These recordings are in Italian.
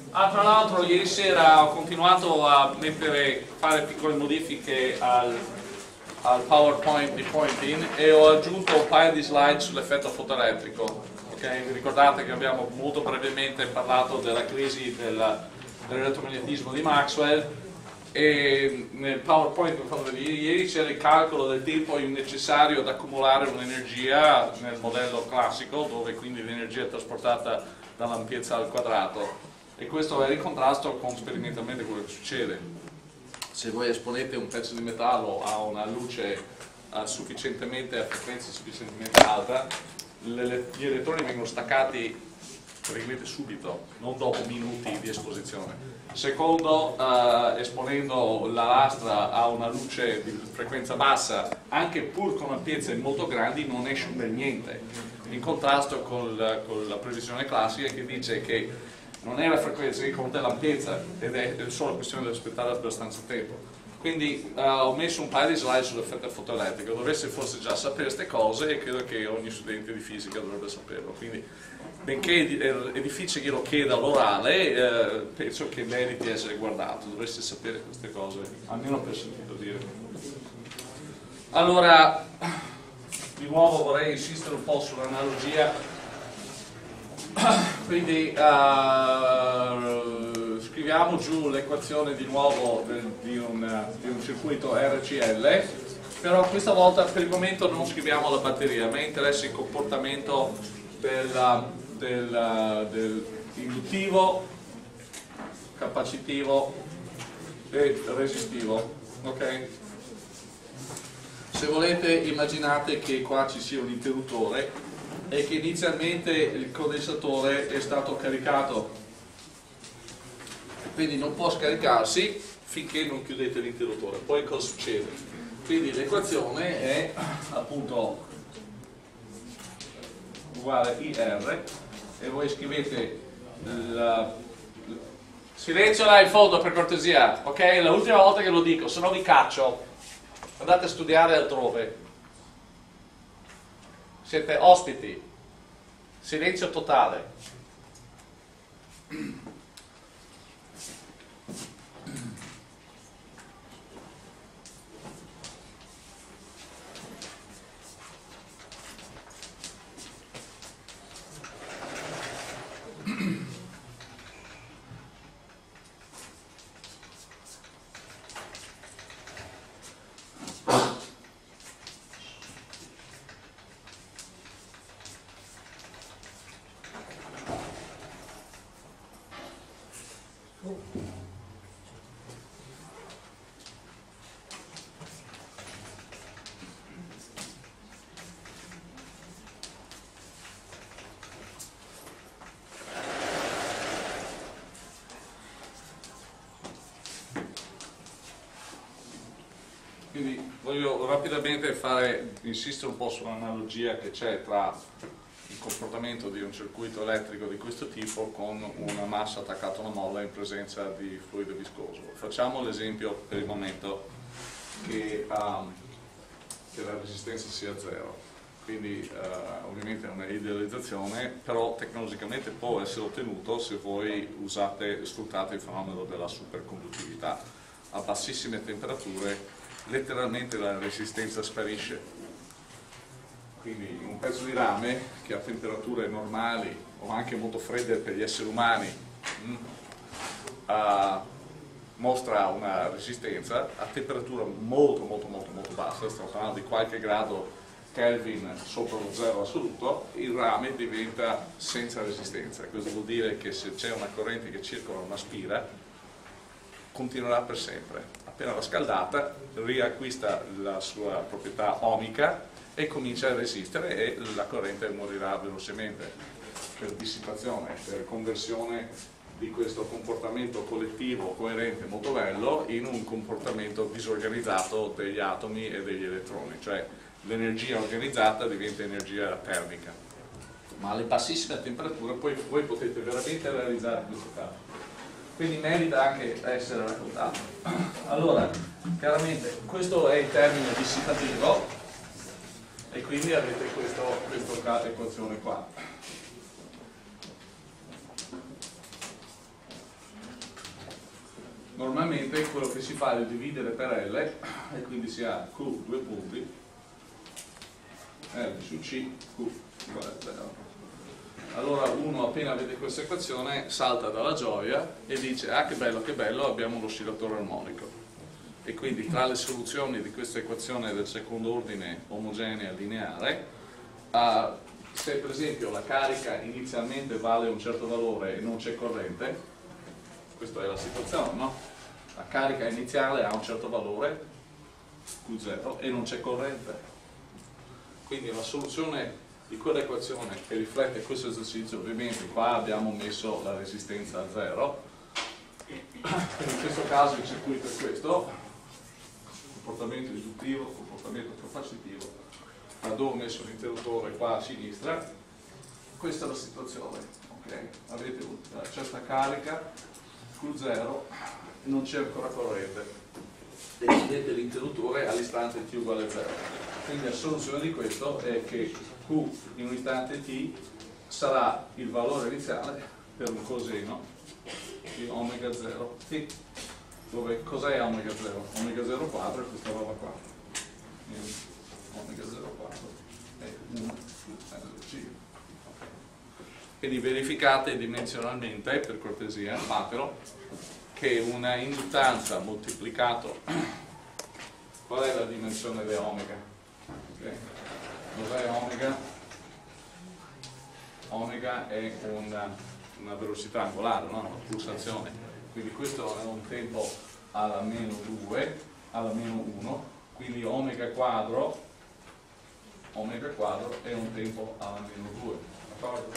Tra l'altro ieri sera ho continuato a fare piccole modifiche al PowerPoint di Pointing e ho aggiunto un paio di slide sull'effetto fotoelettrico. Okay? Vi ricordate che abbiamo molto brevemente parlato della crisi dell'elettromagnetismo di Maxwell, e nel PowerPoint che ho fatto vedere ieri c'era il calcolo del tempo necessario ad accumulare un'energia nel modello classico, dove quindi l'energia è trasportata dall'ampiezza al quadrato, e questo è in contrasto con sperimentalmente quello che succede. Se voi esponete un pezzo di metallo a una luce a frequenza sufficientemente alta, gli elettroni vengono staccati praticamente subito, non dopo minuti di esposizione. Secondo, esponendo la lastra a una luce di frequenza bassa, anche pur con ampiezze molto grandi, non esce un bel niente, in contrasto con la previsione classica che dice che non è la frequenza che conta, è l'ampiezza, ed è solo questione di aspettare abbastanza tempo. Quindi ho messo un paio di slide sull'effetto fotoelettrico. Dovreste forse già sapere queste cose, e credo che ogni studente di fisica dovrebbe saperlo. Quindi, benché è difficile che lo chieda all'orale, penso che meriti essere guardato. Dovreste sapere queste cose, almeno per sentito dire. Allora, di nuovo vorrei insistere un po' sull'analogia. Quindi scriviamo giù l'equazione di nuovo di un circuito RCL, però questa volta per il momento non scriviamo la batteria. A me interessa il comportamento induttivo, capacitivo e resistivo. Okay? Se volete, immaginate che qua ci sia un interruttore e che inizialmente il condensatore è stato caricato, quindi non può scaricarsi finché non chiudete l'interruttore. Poi cosa succede? Quindi l'equazione è appunto uguale IR, e voi scrivete silenzio là in fondo per cortesia, ok? È l'ultima volta che lo dico, se no vi caccio, andate a studiare altrove. Siete ospiti, silenzio totale. Quindi voglio rapidamente insistere un po' sull'analogia che c'è tra il comportamento di un circuito elettrico di questo tipo con una massa attaccata a una molla in presenza di fluido viscoso. Facciamo l'esempio per il momento che la resistenza sia zero. Quindi ovviamente è una idealizzazione, però tecnologicamente può essere ottenuto se voi sfruttate il fenomeno della superconduttività. A bassissime temperature letteralmente la resistenza sparisce. Quindi un pezzo di rame che a temperature normali o anche molto fredde per gli esseri umani mostra una resistenza, a temperatura molto bassa, stiamo parlando di qualche grado Kelvin sopra lo zero assoluto, il rame diventa senza resistenza. Questo vuol dire che se c'è una corrente che circola una spira, continuerà per sempre. Appena la scaldata riacquista la sua proprietà ohmica e comincia a resistere, e la corrente morirà velocemente per dissipazione, per conversione di questo comportamento collettivo coerente molto bello in un comportamento disorganizzato degli atomi e degli elettroni, cioè l'energia organizzata diventa energia termica. Ma alle bassissime temperature poi voi potete veramente realizzare questo caso. Quindi merita anche essere raccontato. Allora, chiaramente questo è il termine dissipativo, e quindi avete questa equazione qua. normalmente quello che si fa è dividere per L e quindi si ha Q due punti L su C Q uguale a 0. Allora uno appena vede questa equazione salta dalla gioia e dice ah che bello, abbiamo l'oscillatore armonico. E quindi tra le soluzioni di questa equazione del secondo ordine omogenea lineare, se per esempio la carica inizialmente vale un certo valore e non c'è corrente, questa è la situazione, no? La carica iniziale ha un certo valore, Q0, e non c'è corrente. Quindi la soluzione di quell'equazione che riflette questo esercizio, ovviamente qua abbiamo messo la resistenza a 0, in questo caso il circuito è questo, comportamento induttivo, comportamento capacitivo, dove ho messo l'interruttore qua a sinistra, questa è la situazione, ok? Avete una certa carica, Q0, non c'è ancora corrente, decidete l'interruttore all'istante t uguale a 0. Quindi la soluzione di questo è che Q in un istante t sarà il valore iniziale per un coseno di omega 0 t, dove cos'è omega 0? Omega 0 quadro è questa roba qua. Quindi, omega 0 quadro è 1 più LC. Quindi verificate dimensionalmente, per cortesia, fatelo, che una induttanza moltiplicato, qual è la dimensione di omega? Okay. Cos'è omega? Omega è una velocità angolare, no? Una pulsazione. Quindi questo è un tempo alla meno 2, alla meno 1, quindi omega quadro è un tempo alla meno 2. D'accordo?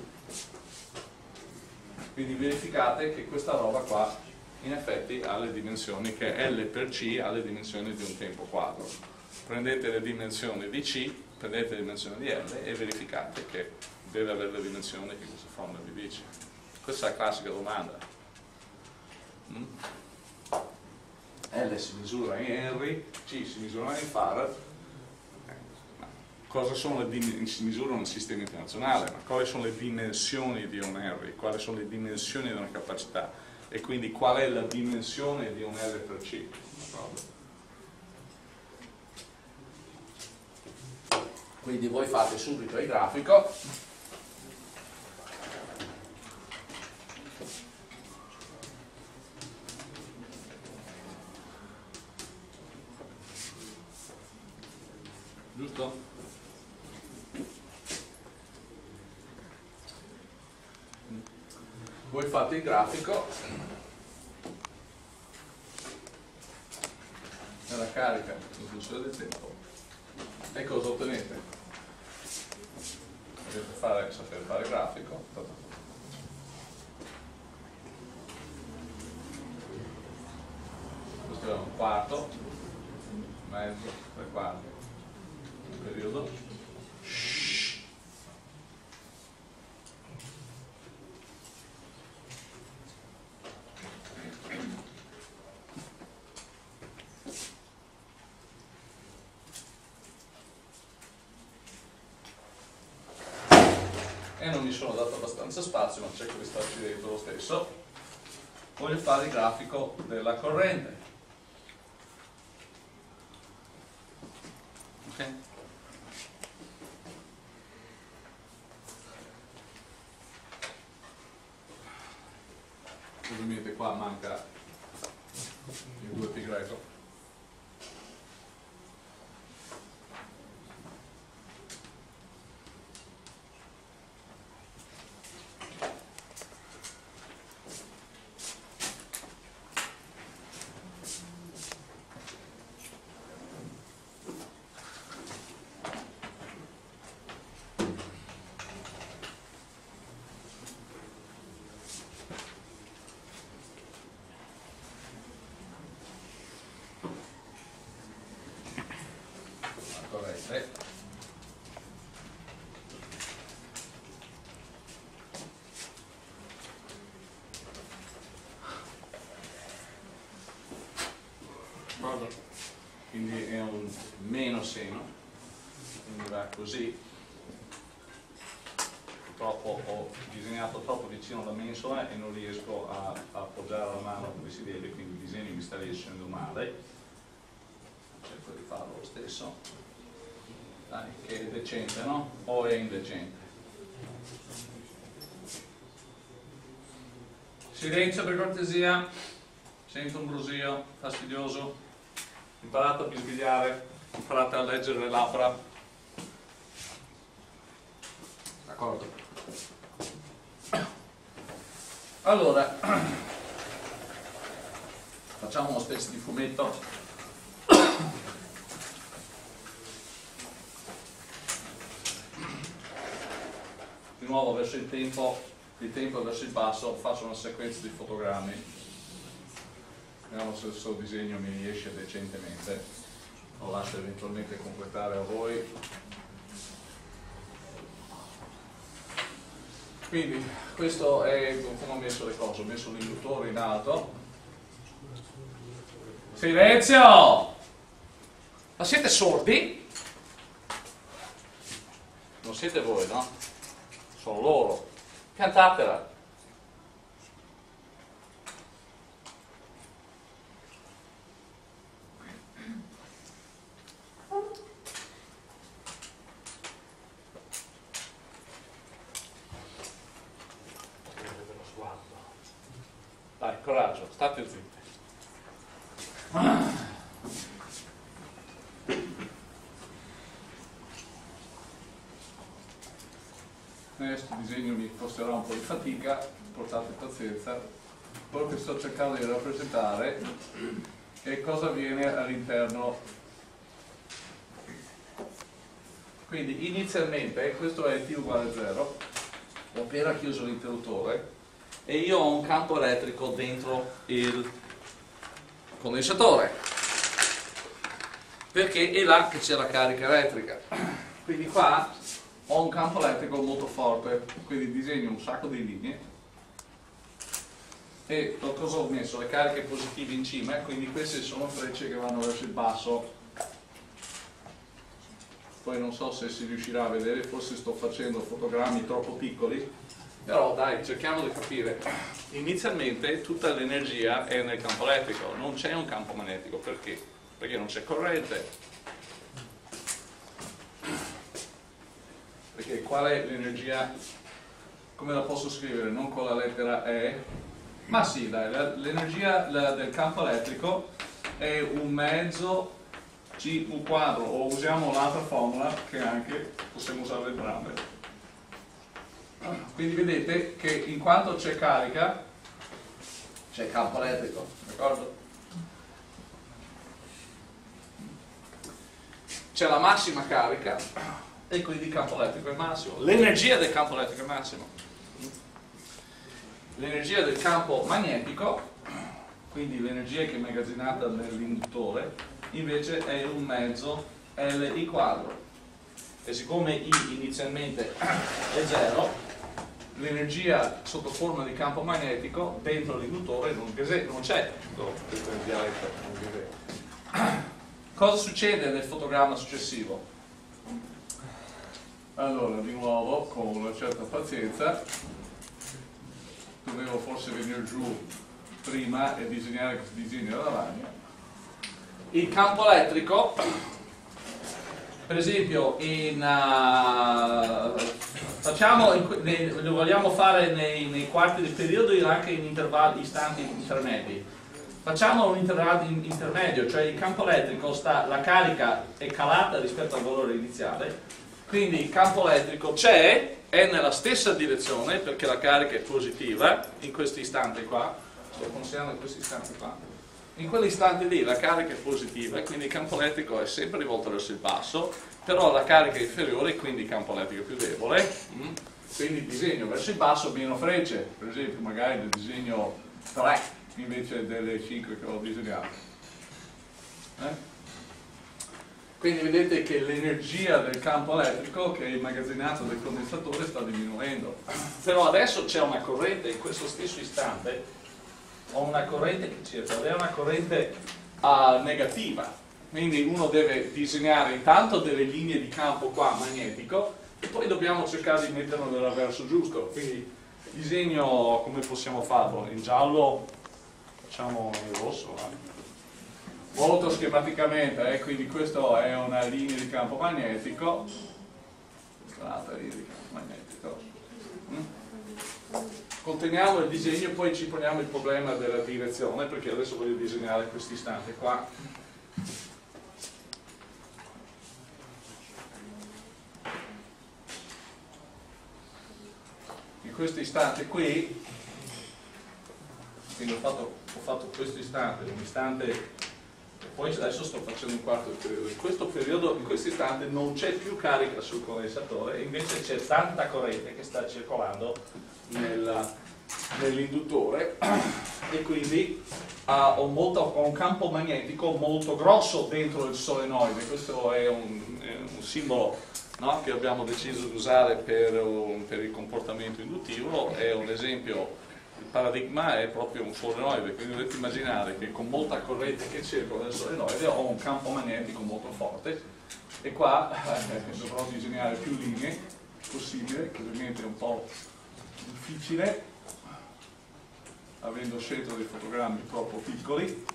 Quindi verificate che questa roba qua in effetti ha le dimensioni, che L per C ha le dimensioni di un tempo quadro. Prendete le dimensioni di C, prendete le dimensioni di L e verificate che deve avere le dimensioni che questa formula vi dice. Questa è la classica domanda. L si misura in Henry, C si misura in Farad. Cosa sono si misura un sistema internazionale, ma quali sono le dimensioni di un Henry, quali sono le dimensioni di una capacità e quindi qual è la dimensione di un L per C. Quindi voi fate subito il grafico. Giusto? Voi fate il grafico della carica in funzione del tempo e cosa ottenete? Dovete sapere fare il grafico. Questo è un quarto, mezzo, tre quarti, un periodo. E non mi sono dato abbastanza spazio, ma cerco di starci dentro lo stesso. Voglio fare il grafico della corrente. Ok? Ovviamente qua manca il 2π greco. Quindi è un meno seno, quindi va così, purtroppo ho disegnato troppo vicino alla mensola e non riesco a appoggiare la mano come si deve, quindi il disegno mi sta riuscendo male. Cerco di farlo lo stesso. Dai, che è decente, no? O è indecente? Silenzio per cortesia, sento un brusio fastidioso. Imparate a bisbigliare, imparate a leggere le labbra. D'accordo? Allora, facciamo una specie di fumetto. Di nuovo verso il tempo verso il basso, faccio una sequenza di fotogrammi. Vediamo se il suo disegno mi riesce decentemente. Lo lascio eventualmente completare a voi. Quindi questo è come ho messo le cose, ho messo l'induttore in alto. Silenzio! Ma siete sordi? Non siete voi, no? Sono loro. Cantatela. Dai, coraggio, state zitti. Questo disegno mi costerà un po' di fatica, portate pazienza. Quello che sto cercando di rappresentare è cosa avviene all'interno. Quindi inizialmente questo è t uguale a 0, ho appena chiuso l'interruttore e io ho un campo elettrico dentro il condensatore, perché è là che c'è la carica elettrica. Quindi qua ho un campo elettrico molto forte, quindi disegno un sacco di linee e cosa ho messo? Le cariche positive in cima, quindi queste sono frecce che vanno verso il basso. Poi non so se si riuscirà a vedere, forse sto facendo fotogrammi troppo piccoli, però dai, cerchiamo di capire. Inizialmente tutta l'energia è nel campo elettrico, non c'è un campo magnetico. Perché? Perché non c'è corrente. Perché qual è l'energia? Come la posso scrivere? Non con la lettera E, ma sì, l'energia del campo elettrico è un mezzo C quadro, o usiamo l'altra formula che anche possiamo usare entrambe. Quindi vedete che in quanto c'è carica c'è campo elettrico, d'accordo? C'è la massima carica e quindi il campo elettrico è massimo. L'energia del campo elettrico è massimo. L'energia del campo magnetico, quindi l'energia che è immagazzinata nell'induttore, invece è un mezzo Li quadro. E siccome I inizialmente è 0, l'energia sotto forma di campo magnetico dentro l'induttore non c'è. Questo è il dialetto, cosa succede nel fotogramma successivo? Allora, di nuovo, con una certa pazienza, dovevo forse venire giù prima e disegnare questo disegno da lavagna. Il campo elettrico, per esempio, lo vogliamo fare nei quarti del periodo e anche in istanti intermedi. Facciamo un intervallo intermedio, cioè il campo elettrico la carica è calata rispetto al valore iniziale, quindi il campo elettrico c'è, è nella stessa direzione perché la carica è positiva in questo istante qua, sto considerando questo istante qua. In quell'istante lì la carica è positiva e quindi il campo elettrico è sempre rivolto verso il basso, però la carica è inferiore e quindi il campo elettrico è più debole, quindi disegno verso il basso meno frecce, per esempio magari del disegno 3 invece delle 5 che ho disegnato. Quindi vedete che l'energia del campo elettrico che è immagazzinato nel condensatore sta diminuendo, però adesso c'è una corrente in questo stesso istante. Ho una corrente che circola, è una corrente negativa, quindi uno deve disegnare intanto delle linee di campo qua magnetico e poi dobbiamo cercare di metterlo nel verso giusto. Quindi disegno, come possiamo farlo? In giallo, facciamo in rosso, molto schematicamente, quindi questa è una linea di campo magnetico, questa è un'altra linea di campo magnetico. Conteniamo il disegno e poi ci poniamo il problema della direzione, perché adesso voglio disegnare questo istante qua. In questo istante qui, quindi ho fatto questo istante, un istante, e poi adesso sto facendo un quarto di periodo. In questo periodo, in questo istante, non c'è più carica sul condensatore, invece c'è tanta corrente che sta circolando nell'induttore e quindi ho un campo magnetico molto grosso dentro il solenoide. Questo è un simbolo, no, che abbiamo deciso di usare per il comportamento induttivo. È un esempio. Il paradigma è proprio un solenoide, quindi dovete immaginare che con molta corrente che circola nel solenoide ho un campo magnetico molto forte e qua dovrò disegnare più linee possibile, che ovviamente è un po' difficile avendo scelto dei fotogrammi troppo piccoli,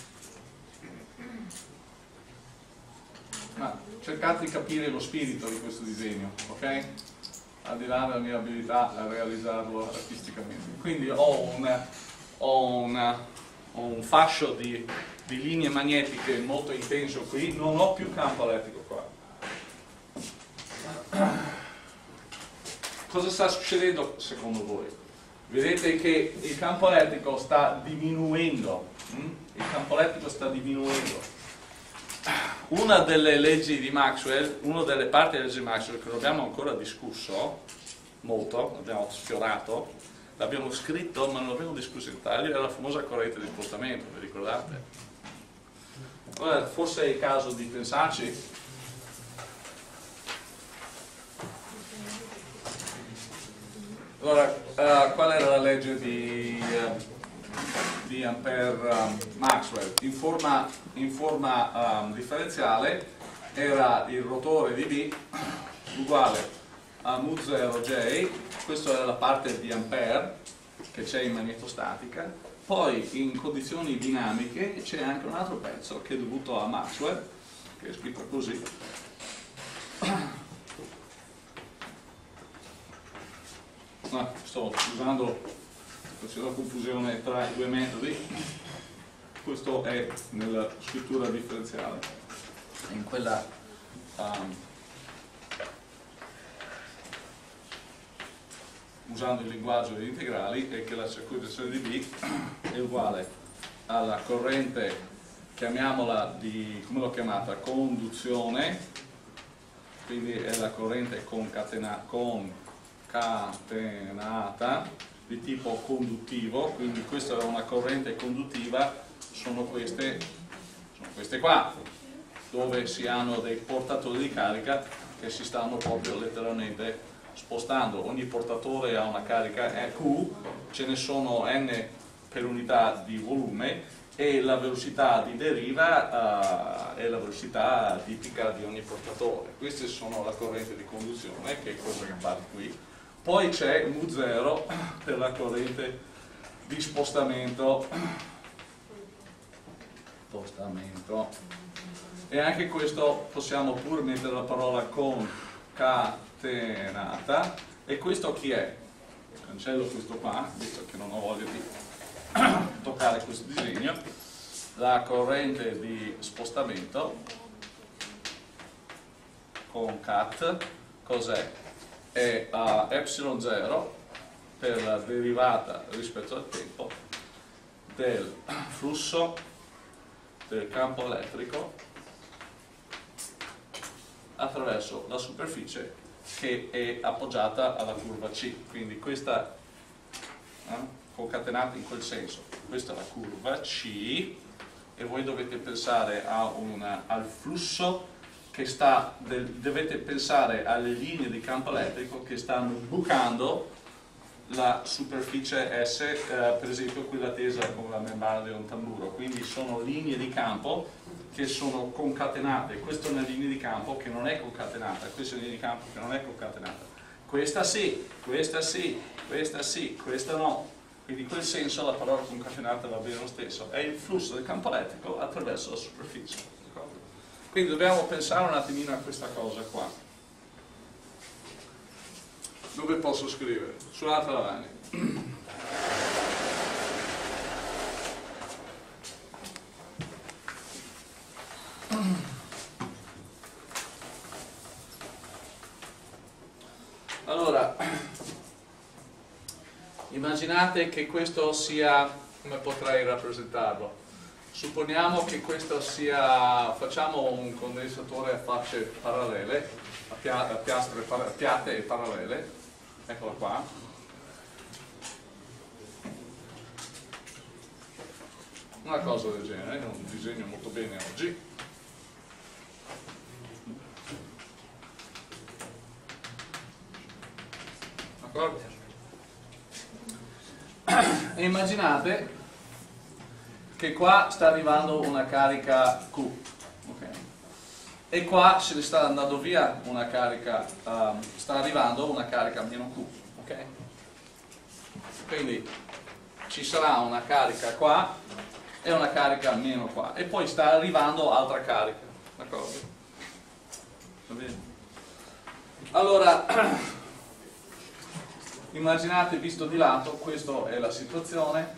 ma cercate di capire lo spirito di questo disegno, ok? Al di là della mia abilità a realizzarlo artisticamente. Quindi ho un fascio di linee magnetiche molto intenso qui, non ho più campo elettrico qua. Cosa sta succedendo secondo voi? Vedete che il campo elettrico sta diminuendo, il campo elettrico sta diminuendo. Una delle leggi di Maxwell, una delle parti della legge di Maxwell che non abbiamo ancora discusso molto, l'abbiamo sfiorato, l'abbiamo scritto ma non l'abbiamo discusso in dettaglio, è la famosa corrente di spostamento, vi ricordate? Allora, forse è il caso di pensarci. Allora, qual era la legge di Ampere-Maxwell? In forma differenziale era il rotore di B uguale a mu0J, questa è la parte di Ampere che c'è in magnetostatica, poi in condizioni dinamiche c'è anche un altro pezzo che è dovuto a Maxwell, che è scritto così. Sto usando, facendo la confusione tra i due metodi. Questo è nella scrittura differenziale, in quella usando il linguaggio degli integrali, è che la circuitazione di B è uguale alla corrente, chiamiamola come l'ho chiamata, conduzione, quindi è la corrente concatenata di tipo conduttivo, quindi questa è una corrente conduttiva, sono queste qua, dove si hanno dei portatori di carica che si stanno proprio letteralmente spostando. Ogni portatore ha una carica Q, ce ne sono n per unità di volume e la velocità di deriva è la velocità tipica di ogni portatore. Queste sono la corrente di conduzione, che è cosa che fate qui. Poi c'è mu0 per la corrente di spostamento, e anche questo possiamo pure mettere la parola concatenata. E questo chi è? Cancello questo qua, visto che non ho voglia di toccare questo disegno. La corrente di spostamento concat cos'è? È a ε0 per la derivata rispetto al tempo del flusso del campo elettrico attraverso la superficie che è appoggiata alla curva C. Quindi questa concatenata in quel senso, questa è la curva C e voi dovete pensare al flusso che dovete pensare alle linee di campo elettrico che stanno bucando la superficie S, per esempio quella tesa con la membrana di un tamburo, quindi sono linee di campo che sono concatenate. Questa è una linea di campo che non è concatenata, questa è una linea di campo che non è concatenata, questa sì, questa sì, questa sì, questa no. Quindi in quel senso la parola concatenata va bene lo stesso, è il flusso del campo elettrico attraverso la superficie. Quindi dobbiamo pensare un attimino a questa cosa qua. Dove posso scrivere? Sull'altra lavagna. Allora, immaginate che questo sia, come potrei rappresentarlo? Supponiamo che questo sia, facciamo un condensatore a facce parallele, a piastre piatte e parallele, eccola qua. Una cosa del genere, non disegno molto bene oggi. D'accordo? E immaginate che qua sta arrivando una carica Q, okay? E qua se ne sta andando via una carica, sta arrivando una carica meno Q, okay? Quindi ci sarà una carica qua e una carica meno qua, e poi sta arrivando altra carica, d'accordo? Va bene? Allora, immaginate visto di lato, questa è la situazione.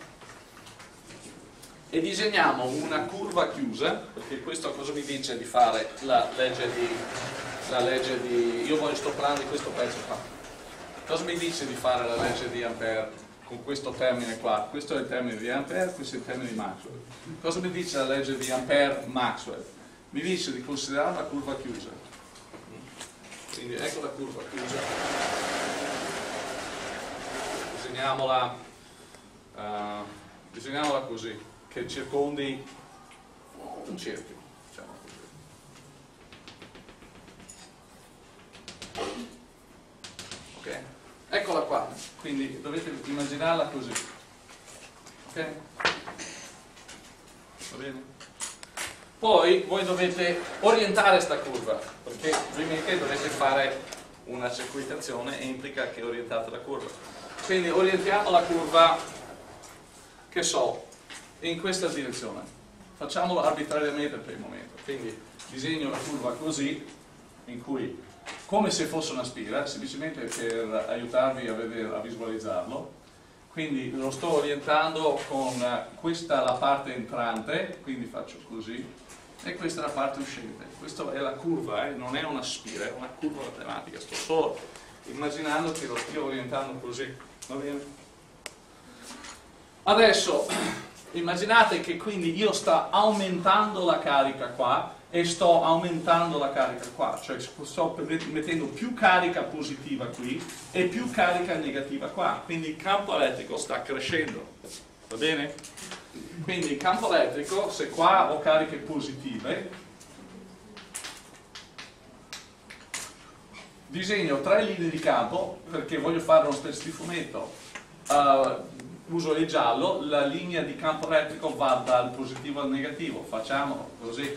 E disegniamo una curva chiusa, perché questo cosa mi dice di fare la legge di io voglio sto parlando di questo pezzo qua. Cosa mi dice di fare la legge di Ampere con questo termine qua? Questo è il termine di Ampere, questo è il termine di Maxwell. Cosa mi dice la legge di Ampere-Maxwell? Mi dice di considerare la curva chiusa. Quindi ecco la curva chiusa. Disegniamola così, che circondi un cerchio, diciamo così. Ok? Eccola qua, quindi dovete immaginarla così. Ok? Va bene? Poi voi dovete orientare sta curva, perché prima di che dovete fare una circuitazione e implica che orientate la curva. Quindi orientiamo la curva, che so, in questa direzione. Facciamolo arbitrariamente per il momento. Quindi disegno la curva così, in cui, come se fosse una spira, semplicemente per aiutarvi a visualizzarlo. Quindi lo sto orientando con questa la parte entrante, quindi faccio così, e questa è la parte uscente. Questa è la curva, non è una spira, è una curva matematica. Sto solo immaginando che lo stia orientando così. Va bene? Adesso immaginate che quindi io sto aumentando la carica qua e sto aumentando la carica qua, cioè sto mettendo più carica positiva qui e più carica negativa qua, quindi il campo elettrico sta crescendo, va bene? Quindi il campo elettrico, se qua ho cariche positive, disegno 3 linee di campo perché voglio fare uno stesso fumetto. Uso il giallo, la linea di campo elettrico va dal positivo al negativo, facciamolo così.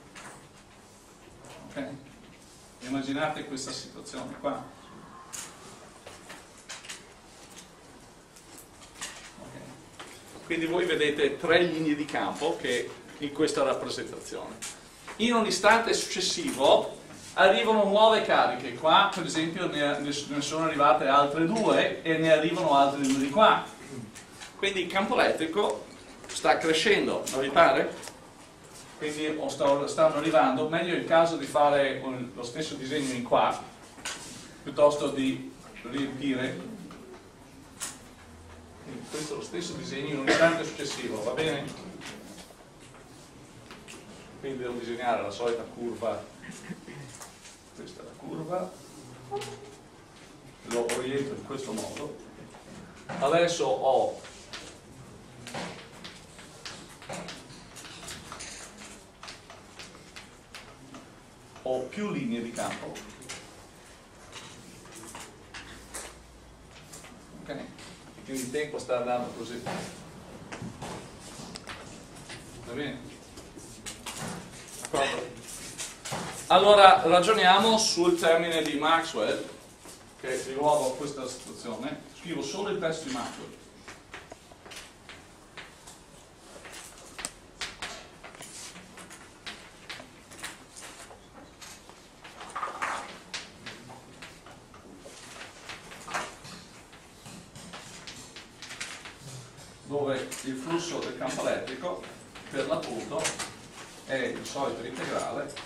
Ok? Immaginate questa situazione qua. Okay. Quindi voi vedete 3 linee di campo che in questa rappresentazione. In un istante successivo arrivano nuove cariche, qua per esempio ne sono arrivate altre 2 e ne arrivano altre 2 di qua. Quindi il campo elettrico sta crescendo, non vi pare? Quindi stanno arrivando, meglio il caso di fare lo stesso disegno in qua, piuttosto di riempire. Quindi questo è lo stesso disegno in un istante successivo, va bene? Quindi devo disegnare la solita curva, questa è la curva, lo oriento in questo modo. Adesso ho più linee di campo, ok? quindi il tempo sta andando così. Va bene? D'accordo? Allora ragioniamo sul termine di Maxwell, che di nuovo questa situazione, scrivo solo il testo di Maxwell. Dove il flusso del campo elettrico per l'appunto è il solito integrale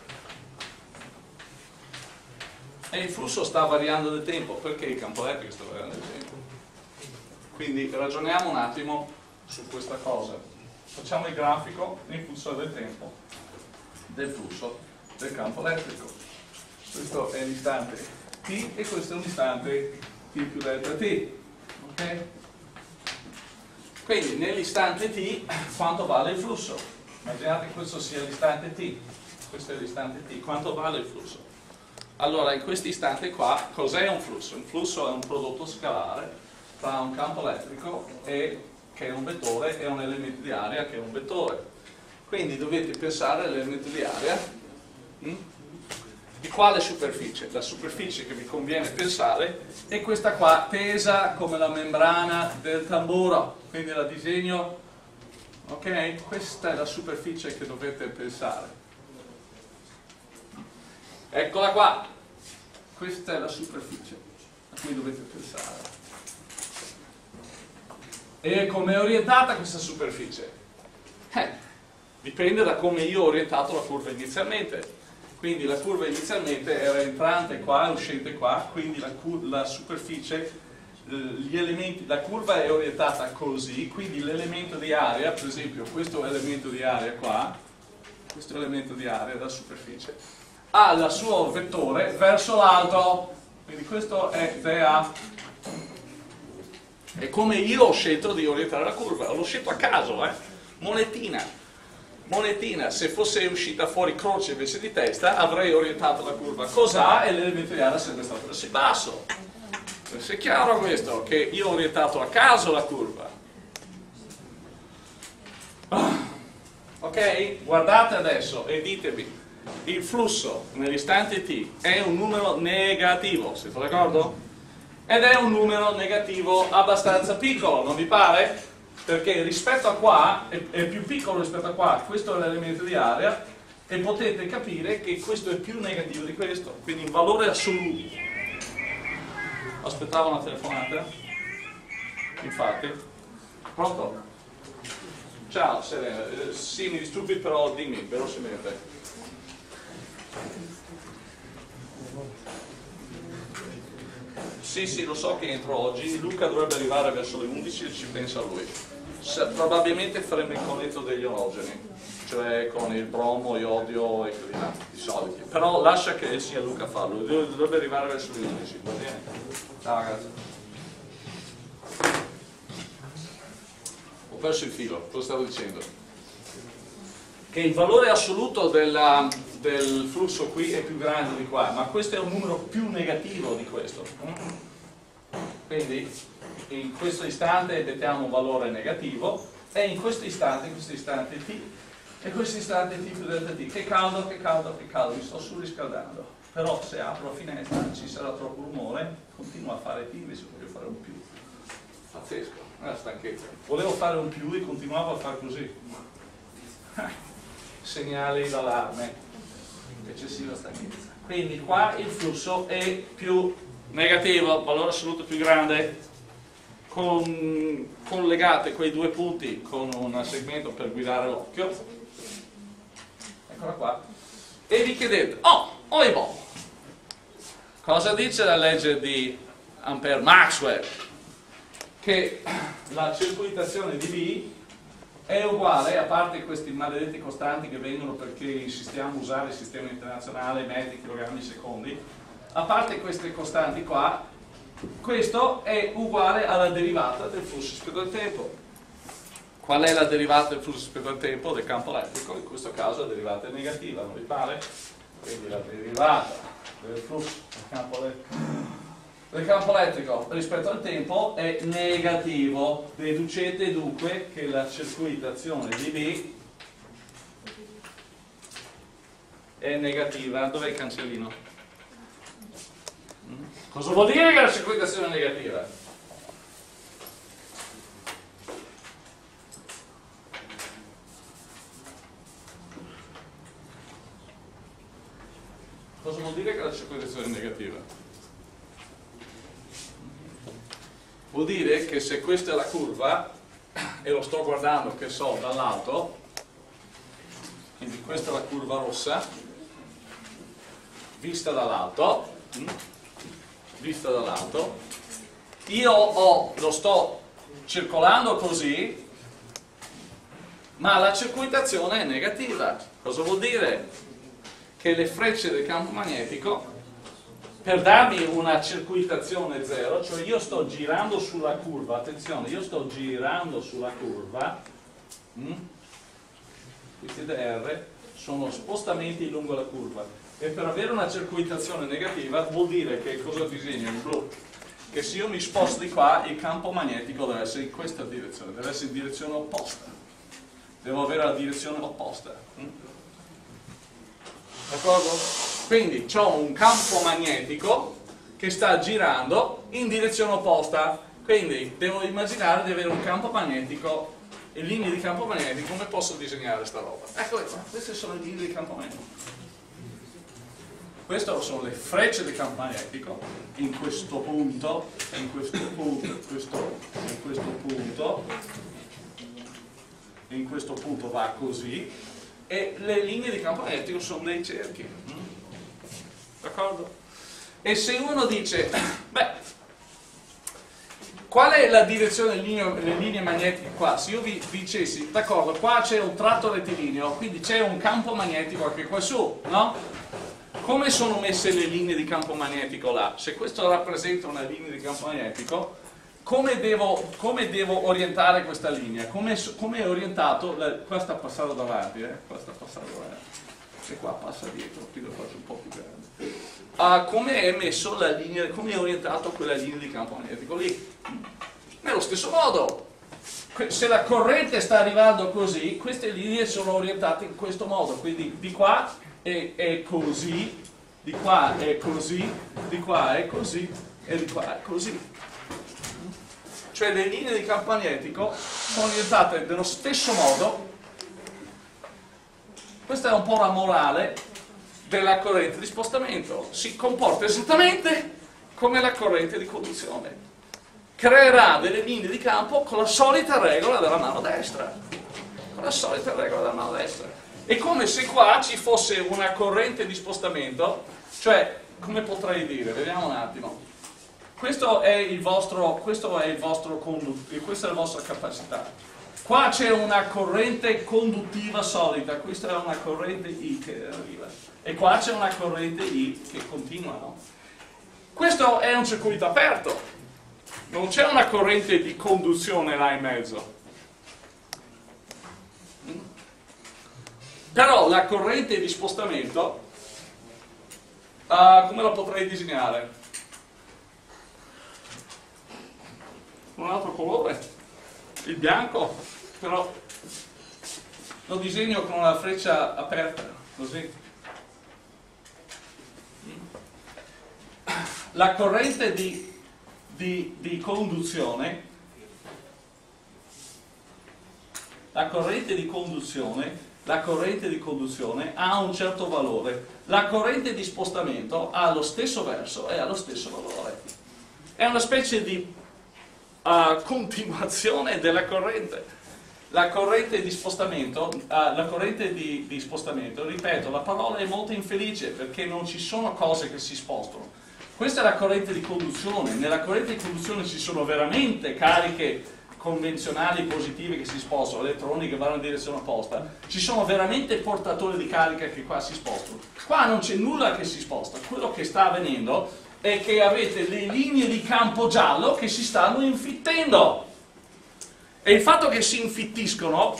e il flusso sta variando nel tempo perché il campo elettrico sta variando nel tempo. Quindi ragioniamo un attimo su questa cosa. Facciamo il grafico in funzione del tempo del flusso del campo elettrico. Questo è l'istante t e questo è un istante t più delta t. Ok? Quindi nell'istante t quanto vale il flusso? Immaginate che questo sia l'istante t, questo è l'istante t, quanto vale il flusso? Allora in questo istante qua cos'è un flusso? Un flusso è un prodotto scalare tra un campo elettrico che è un vettore e un elemento di area che è un vettore. Quindi dovete pensare all'elemento di area di quale superficie? La superficie che vi conviene pensare è questa qua, tesa come la membrana del tamburo, quindi la disegno, ok? Questa è la superficie che dovete pensare. Eccola qua, questa è la superficie a cui dovete pensare. E come è orientata questa superficie? Dipende da come io ho orientato la curva inizialmente. Quindi la curva inizialmente era entrante qua e uscente qua, quindi la superficie, gli elementi, la curva è orientata così, quindi l'elemento di area, per esempio questo elemento di area qua, questo elemento di area della superficie, ha il suo vettore verso l'alto, quindi questo è DA. È come io ho scelto di orientare la curva, l'ho scelto a caso, monetina, se fosse uscita fuori croce invece di testa avrei orientato la curva cos'ha e l'elemento di area sarebbe stato verso il basso. È chiaro questo, che io ho orientato a caso la curva. Ok? Guardate adesso e ditemi, il flusso nell'istante t è un numero negativo, siete d'accordo? Ed è un numero negativo abbastanza piccolo, non vi pare? Perché rispetto a qua è più piccolo rispetto a qua, questo è l'elemento di area e potete capire che questo è più negativo di questo, quindi in valore assoluto. Aspettavo una telefonata? Infatti. Pronto? Ciao Serena, sì mi disturbi però dimmi velocemente. Sì, lo so che entro oggi, Luca dovrebbe arrivare verso le 11 e ci pensa lui. Probabilmente faremo il colletto degli ologeni, cioè con il bromo, iodio e quelli là, i soliti. Però lascia che sia Luca a farlo, dovrebbe arrivare verso le 11, va bene? Ciao ragazzi. Ho perso il filo, cosa stavo dicendo? Che il valore assoluto del flusso qui è più grande di qua, ma questo è un numero più negativo di questo. Quindi in questo istante mettiamo un valore negativo e in questo istante t e questo istante t più delta t. Che caldo, mi sto surriscaldando. Però se apro la finestra ci sarà troppo rumore, continuo a fare t invece voglio fare un più. Pazzesco, è la stanchezza. Volevo fare un più e continuavo a fare così. Segnali d'allarme, eccessiva stanchezza. Quindi qua il flusso è più negativo, valore assoluto più grande, collegate quei due punti con un segmento per guidare l'occhio. Eccola qua. E vi chiedete, cosa dice la legge di Ampère-Maxwell? Che la circuitazione di B è uguale, a parte questi maledetti costanti che vengono perché insistiamo a usare il sistema internazionale, metri, chilogrammi, secondi, a parte queste costanti qua, questo è uguale alla derivata del flusso rispetto al tempo. Qual è la derivata del flusso rispetto al tempo del campo elettrico? In questo caso la derivata è negativa, non vi pare? Quindi la derivata del flusso del campo elettrico del campo elettrico rispetto al tempo è negativo. Deducete dunque che la circuitazione di B è negativa. Dov'è il cancellino? Cosa vuol dire che la circuitazione è negativa? Cosa vuol dire che la circuitazione è negativa? Vuol dire che se questa è la curva e lo sto guardando, che so, dall'alto, quindi questa è la curva rossa, vista dall'alto, io lo sto circolando così, ma la circuitazione è negativa. Cosa vuol dire? Che le frecce del campo magnetico, per darmi una circuitazione zero, cioè io sto girando sulla curva, attenzione, io sto girando sulla curva, questi DR sono spostamenti lungo la curva, e per avere una circuitazione negativa vuol dire che, cosa disegno in blu? Che se io mi sposto di qua, il campo magnetico deve essere in questa direzione, deve essere in direzione opposta, devo avere la direzione opposta. D'accordo? Quindi ho un campo magnetico che sta girando in direzione opposta, quindi devo immaginare di avere un campo magnetico e linee di campo magnetico. Come posso disegnare sta roba? Ecco, queste sono le linee di campo magnetico. Queste sono le frecce del campo magnetico in questo punto, in questo punto, in questo punto, in questo punto va così. E le linee di campo magnetico sono dei cerchi, d'accordo? E se uno dice, beh, qual è la direzione delle linee magnetiche qua? Se io vi dicessi, d'accordo, qua c'è un tratto rettilineo, quindi c'è un campo magnetico anche qua su, no? Come sono messe le linee di campo magnetico là? Se questo rappresenta una linea di campo magnetico, come devo orientare questa linea? Come è orientato? Qua sta passando davanti, qua sta passando davanti, e qua passa dietro, qui lo faccio un po' più grande. Come è messo la linea, come è orientato quella linea di campo magnetico lì? Nello stesso modo, se la corrente sta arrivando così, queste linee sono orientate in questo modo, quindi di qua è così, di qua è così, di qua è così e di qua è così. Cioè le linee di campo magnetico sono orientate nello stesso modo. Questa è un po' la morale della corrente di spostamento. Si comporta esattamente come la corrente di conduzione. Creerà delle linee di campo con la solita regola della mano destra. Con la solita regola della mano destra. È come se qua ci fosse una corrente di spostamento, cioè, come potrei dire, vediamo un attimo. Questa è la vostra capacità. Qua c'è una corrente conduttiva solida, questa è una corrente I che arriva, e qua c'è una corrente I che continua, no? Questo è un circuito aperto, non c'è una corrente di conduzione là in mezzo. Però la corrente di spostamento, come la potrei disegnare? Un altro colore, il bianco, però lo disegno con una freccia aperta, così. La corrente di conduzione, la corrente di conduzione ha un certo valore, la corrente di spostamento ha lo stesso verso e ha lo stesso valore. È una specie di continuazione della corrente. La corrente di spostamento, ripeto, la parola è molto infelice perché non ci sono cose che si spostano. Questa è la corrente di conduzione. Nella corrente di conduzione ci sono veramente cariche convenzionali positive che si spostano, elettroni che vanno in direzione opposta. Ci sono veramente portatori di carica che qua si spostano. Qua non c'è nulla che si sposta. Quello che sta avvenendo è che avete le linee di campo giallo che si stanno infittendo. E il fatto che si infittiscono,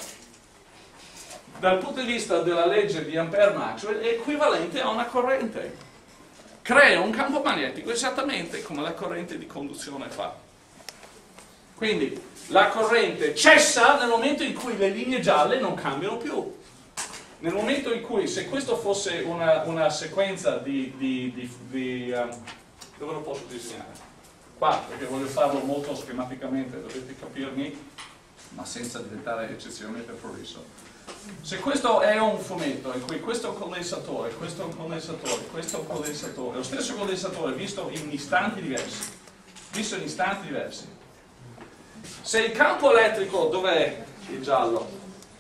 dal punto di vista della legge di Ampère-Maxwell, è equivalente a una corrente. crea un campo magnetico esattamente come la corrente di conduzione fa. Quindi la corrente cessa nel momento in cui le linee gialle non cambiano più. Nel momento in cui, se questo fosse una sequenza dove lo posso disegnare? Qua, perché voglio farlo molto schematicamente, dovete capirmi, ma senza diventare eccessivamente prolisso. Se questo è un fumetto in cui questo è un condensatore, questo è un condensatore, questo è un condensatore, lo stesso condensatore visto in istanti diversi, se il campo elettrico, dov'è il giallo?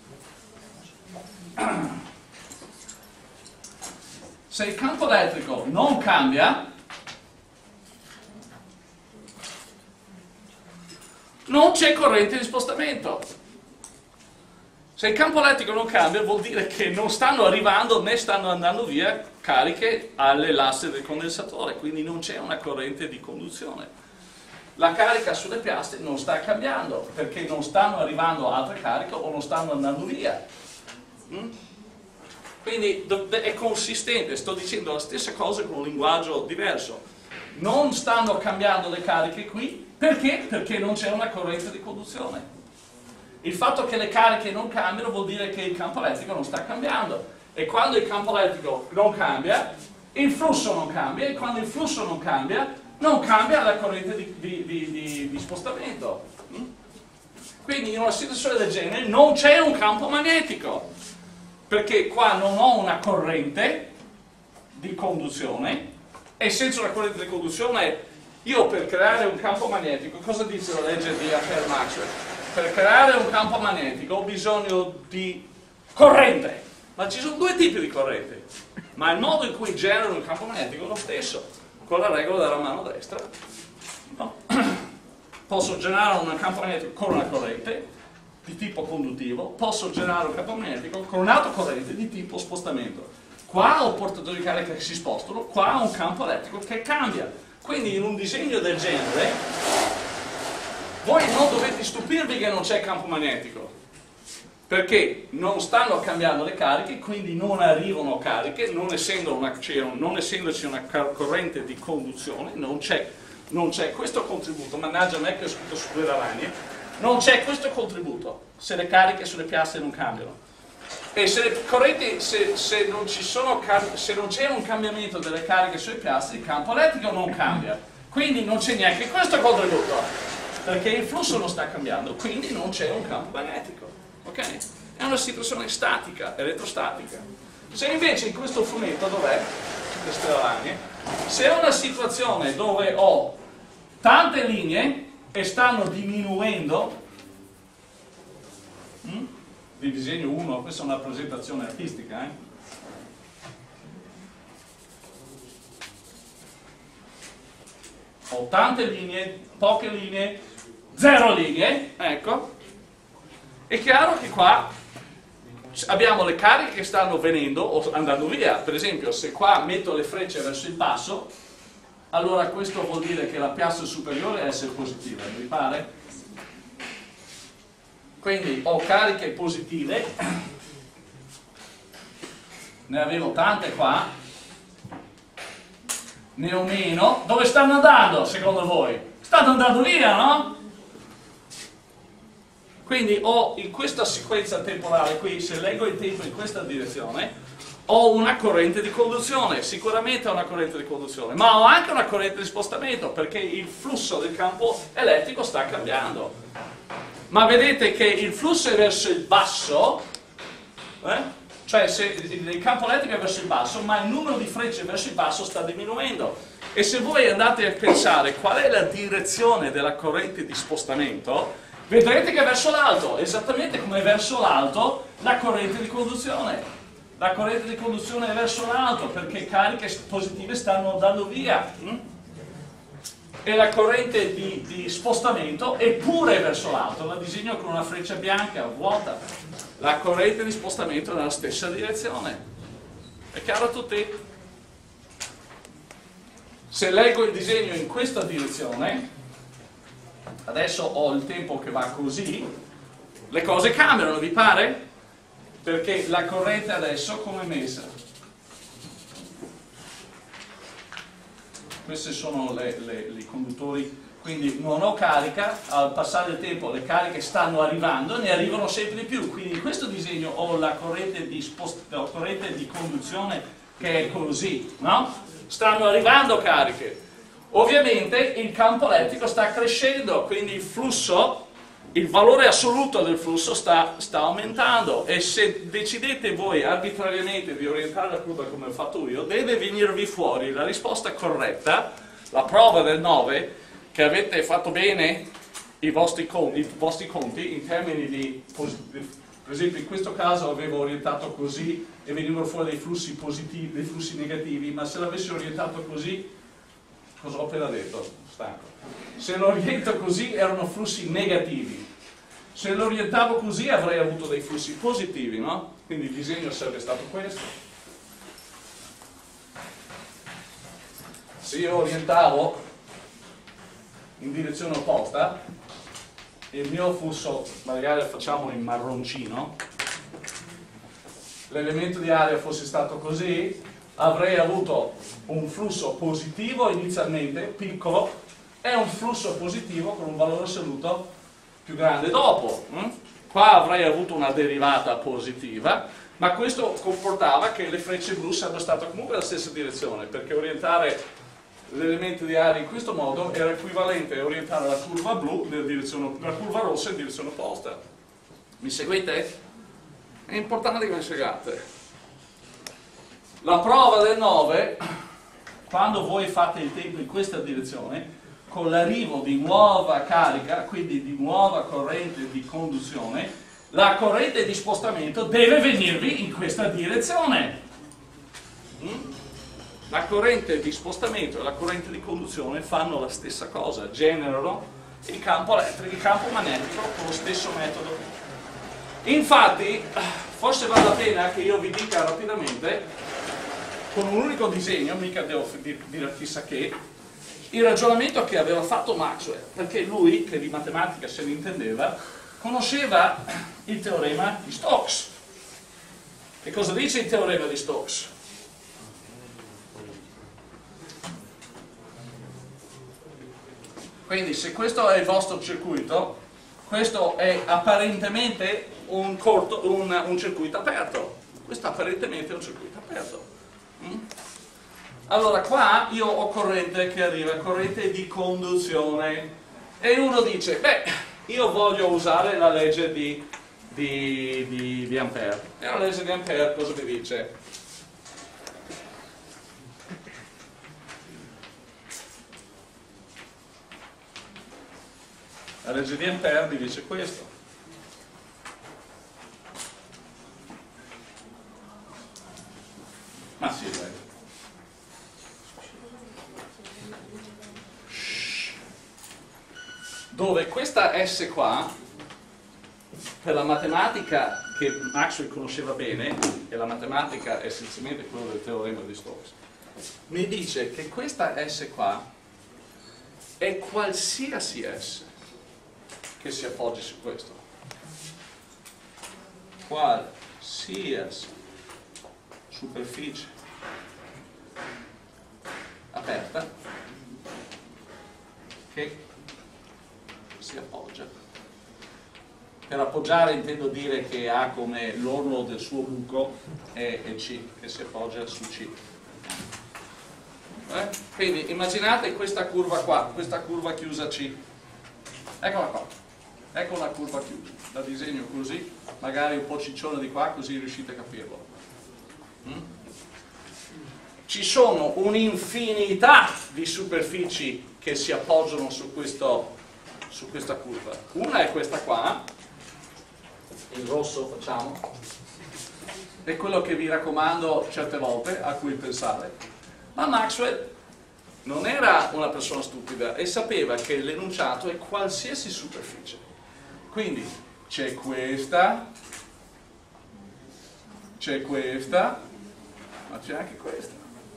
Se il campo elettrico non cambia, non c'è corrente di spostamento. Se il campo elettrico non cambia, vuol dire che non stanno arrivando né stanno andando via cariche alle lastre del condensatore, quindi non c'è una corrente di conduzione. La carica sulle piastre non sta cambiando perché non stanno arrivando altre cariche o non stanno andando via. Quindi è consistente, sto dicendo la stessa cosa con un linguaggio diverso. Non stanno cambiando le cariche qui, perché? Perché non c'è una corrente di conduzione. Il fatto che le cariche non cambiano vuol dire che il campo elettrico non sta cambiando. E quando il campo elettrico non cambia, il flusso non cambia, e quando il flusso non cambia la corrente di spostamento. Quindi in una situazione del genere non c'è un campo magnetico, perché qua non ho una corrente di conduzione, e senza una corrente di conduzione io per creare un campo magnetico, cosa dice la legge di Ampère-Maxwell? Per creare un campo magnetico ho bisogno di corrente, ma ci sono due tipi di corrente, ma il modo in cui genero un campo magnetico è lo stesso, con la regola della mano destra. No. Posso generare un campo magnetico con una corrente di tipo conduttivo, posso generare un campo magnetico con un'altra corrente di tipo spostamento. Qua ho portatori di carica che si spostano, qua ho un campo elettrico che cambia. Quindi in un disegno del genere voi non dovete stupirvi che non c'è campo magnetico, perché non stanno cambiando le cariche, quindi non arrivano cariche, non essendoci una corrente di conduzione, non c'è questo contributo. Mannaggia me che ho scritto su due lavagne, non c'è questo contributo se le cariche sulle piastre non cambiano. E se le correnti, se non c'è un cambiamento delle cariche sulle piastre, il campo elettrico non cambia, quindi non c'è neanche questo contributo, perché il flusso non sta cambiando, quindi non c'è un campo magnetico. Ok? È una situazione statica, elettrostatica. Se invece in questo fumetto, dov'è? Queste lavagne, se è una situazione dove ho tante linee e stanno diminuendo, vi disegno uno, questa è una presentazione artistica, ho tante linee, poche linee, zero linee, ecco, è chiaro che qua abbiamo le cariche che stanno venendo o andando via. Per esempio, se qua metto le frecce verso il basso, allora questo vuol dire che la piastra superiore è essere positiva, vi pare? Quindi ho cariche positive, ne avevo tante qua, ne ho meno. Dove stanno andando secondo voi? Stanno andando via, no? Quindi ho in questa sequenza temporale qui, se leggo il tempo in questa direzione, ho una corrente di conduzione, sicuramente ho una corrente di conduzione, ma ho anche una corrente di spostamento, perché il flusso del campo elettrico sta cambiando. Ma vedete che il flusso è verso il basso, cioè se il campo elettrico è verso il basso, ma il numero di frecce verso il basso sta diminuendo. E se voi andate a pensare qual è la direzione della corrente di spostamento, vedrete che è verso l'alto, esattamente come è verso l'alto la corrente di conduzione. La corrente di conduzione è verso l'alto perché cariche positive stanno andando via. E la corrente di spostamento è pure verso l'alto, la disegno con una freccia bianca, vuota. La corrente di spostamento è nella stessa direzione. È chiaro a tutti? Se leggo il disegno in questa direzione, adesso ho il tempo che va così, le cose cambiano, vi pare? Perché la corrente adesso come è messa? questi sono i conduttori, quindi non ho carica, al passare del tempo le cariche stanno arrivando e ne arrivano sempre di più, quindi in questo disegno ho la corrente di conduzione che è così, no? Stanno arrivando cariche. Ovviamente il campo elettrico sta crescendo, quindi il flusso, il valore assoluto del flusso sta aumentando, e se decidete voi arbitrariamente di orientare la curva come ho fatto io, deve venirvi fuori la risposta corretta, la prova del 9, che avete fatto bene i vostri conti in termini di, per esempio in questo caso avevo orientato così e venivano fuori dei flussi positivi, dei flussi negativi, ma se l'avessi orientato così, cosa ho appena detto? Stanco. Se lo oriento così erano flussi negativi, se lo orientavo così avrei avuto dei flussi positivi, no? Quindi il disegno sarebbe stato questo. Se io orientavo in direzione opposta, il mio flusso, magari lo facciamo in marroncino, l'elemento di aria fosse stato così, avrei avuto un flusso positivo inizialmente, piccolo, e un flusso positivo con un valore assoluto più grande dopo. Qua avrei avuto una derivata positiva, ma questo comportava che le frecce blu sarebbero state comunque nella stessa direzione, perché orientare l'elemento di aria in questo modo era equivalente a orientare la curva blu la curva rossa in direzione opposta. Mi seguite? È importante che mi seguiate. La prova del 9, quando voi fate il tempo in questa direzione, con l'arrivo di nuova carica, quindi di nuova corrente di conduzione, la corrente di spostamento deve venirvi in questa direzione. La corrente di spostamento e la corrente di conduzione fanno la stessa cosa, generano il campo elettrico, il campo magnetico con lo stesso metodo. Infatti, forse vale la pena che io vi dica rapidamente, con un unico disegno, mica devo dire chissà che, il ragionamento che aveva fatto Maxwell, perché lui, che di matematica se ne intendeva, conosceva il teorema di Stokes. E cosa dice il teorema di Stokes? Quindi se questo è il vostro circuito, questo è apparentemente un circuito aperto. Questo apparentemente è un circuito aperto. Allora qua io ho corrente che arriva, corrente di conduzione, e uno dice, beh, io voglio usare la legge di Ampere. E la legge di Ampere cosa vi dice? La legge di Ampere mi dice questo. Ma sì, dai. Dove questa S qua, per la matematica che Maxwell conosceva bene, e la matematica è essenzialmente quello del teorema di Stokes, mi dice che questa S qua è qualsiasi S che si appoggi su questo, qualsiasi superficie aperta che si appoggia. Per appoggiare intendo dire che ha come l'orlo del suo buco è C, che si appoggia su C. Quindi immaginate questa curva qua, questa curva chiusa C, eccola qua. Ecco la curva chiusa, la disegno così, magari un po' ciccione di qua, così riuscite a capirlo. Ci sono un'infinità di superfici che si appoggiano su questa curva. Una è questa qua, il rosso facciamo, è quello che vi raccomando certe volte a cui pensare. Ma Maxwell non era una persona stupida e sapeva che l'enunciato è qualsiasi superficie. Quindi c'è questa, ma c'è anche questa.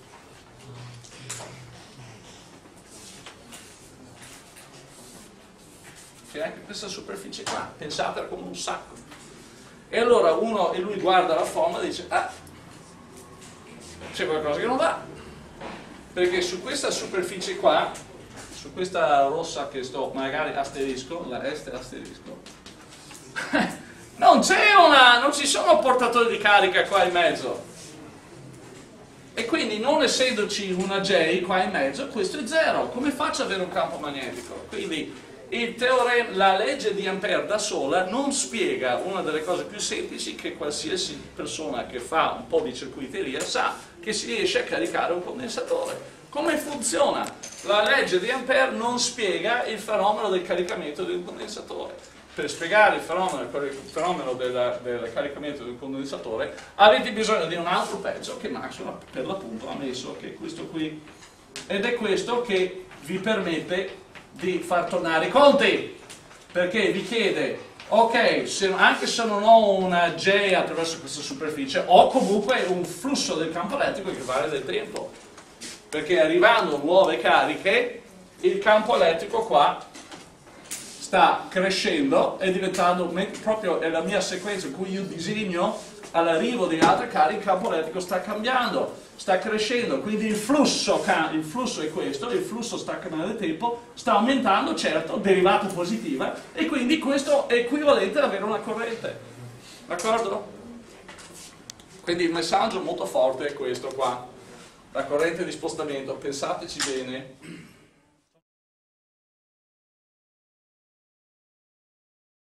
C'è anche questa superficie qua, pensatela come un sacco. E allora lui guarda la forma e dice, ah, c'è qualcosa che non va. perché su questa superficie qua, su questa rossa che sto, magari asterisco, la est asterisco, non ci sono portatori di carica qua in mezzo. E quindi non essendoci una J qua in mezzo, questo è zero. Come faccio ad avere un campo magnetico? Quindi la legge di Ampere da sola non spiega una delle cose più semplici che qualsiasi persona che fa un po' di circuiteria sa, che si riesce a caricare un condensatore. Come funziona? La legge di Ampere non spiega il fenomeno del caricamento di un condensatore. Per spiegare il fenomeno del caricamento di un condensatore avete bisogno di un altro pezzo che Max per l'appunto ha messo, che è questo qui, ed è questo che vi permette di far tornare i conti, perché vi chiede, ok, anche se non ho una J attraverso questa superficie, ho comunque un flusso del campo elettrico che vale del tempo, perché arrivando nuove cariche il campo elettrico qua sta crescendo, è diventando proprio, è la mia sequenza in cui io disegno all'arrivo di altre cariche, il campo elettrico sta cambiando, sta crescendo, quindi il flusso è questo, il flusso sta cambiando nel tempo, sta aumentando, certo, derivata positiva, e quindi questo è equivalente ad avere una corrente, d'accordo? Quindi il messaggio molto forte è questo qua, la corrente di spostamento, pensateci bene.